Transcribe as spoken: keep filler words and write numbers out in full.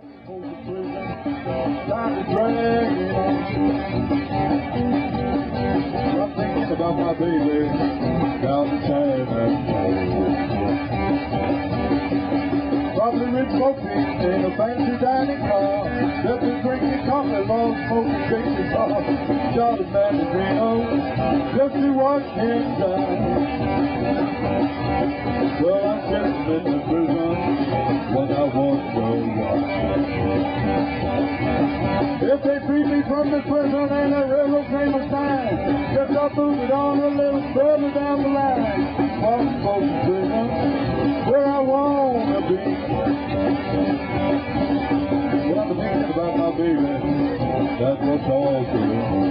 Time is dragging on. I'm thinking about my baby down the Chinatown. Probably rich folks in a fancy dining car, just been drinking coffee while smoking Dixie sauce. Charlie Mandolino, just to watch him die. Well, I'm sitting in the prison when I want to watch. If they free me from the prison and a railroad train was fine, just I'll move it on a little further down the line. Walking for the prison where I wanna be. Well, I'm thinking about my baby, that's what's all to me.